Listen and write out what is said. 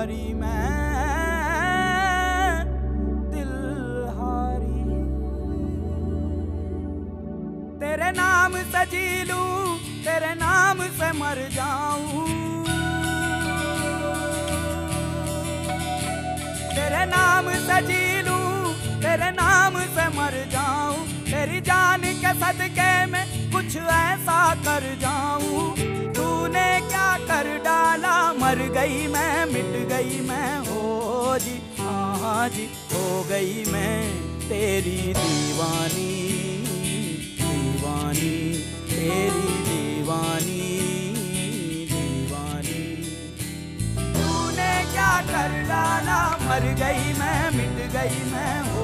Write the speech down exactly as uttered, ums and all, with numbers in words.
हारी मैं दिल हारी। तेरे नाम से जी लूं, तेरे नाम से मर जाऊं, तेरे नाम से जी लूं, तेरे नाम से मर जाऊं। तेरी जान के सदके में कुछ ऐसा कर जाऊं। तूने क्या कर डाला, मर गई मैं, मिट गई मैं, हो जी हाँ जी हो गई मैं तेरी दीवानी, दीवानी तेरी दीवानी, दीवानी। तूने क्या कर डाला, मर गई मैं, मिट गई मैं,